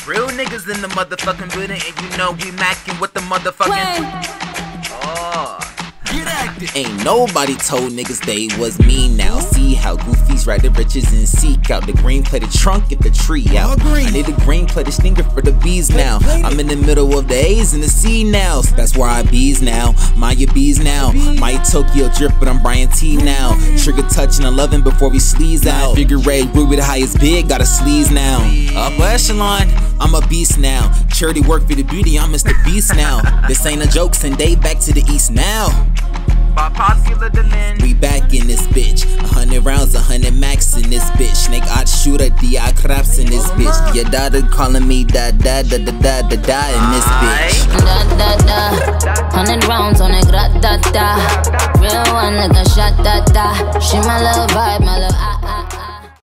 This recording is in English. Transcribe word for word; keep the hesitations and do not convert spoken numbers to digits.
Real niggas in the motherfucking building, and you know we macking with the motherfucking. Oh. Get active. Ain't nobody told niggas they was me now. See how goofies ride the riches and seek out the green plated trunk, get the tree out. I need a green plated stinger for the bees now. I'm in the middle of the A's and the C now. That's where I bees now. Maya bees now. My Tokyo drip, but I'm Brian T now. Trigger touching eleven before we sleaze out. Figure eight, Ruby the highest bid, got a sleaze now. Upper echelon, I'm a beast now. Charity work for the beauty, I'm Mister Beast now. This ain't a joke, send Dave back to the east now. By popular demand. We back in this bitch. A hundred rounds, a hundred max in this bitch. Snake out shooter, D I craps in this bitch. Your daughter calling me da da da da da da da in this bitch. Da da da. Hundred rounds on it, gra da da. Real one like a shot da da. She my little vibe, my little ah.